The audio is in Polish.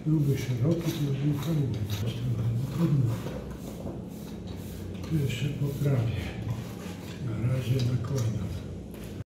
Byłby szeroki, to by był fajny. No trudno. Tu jeszcze poprawię. Na razie nakładam.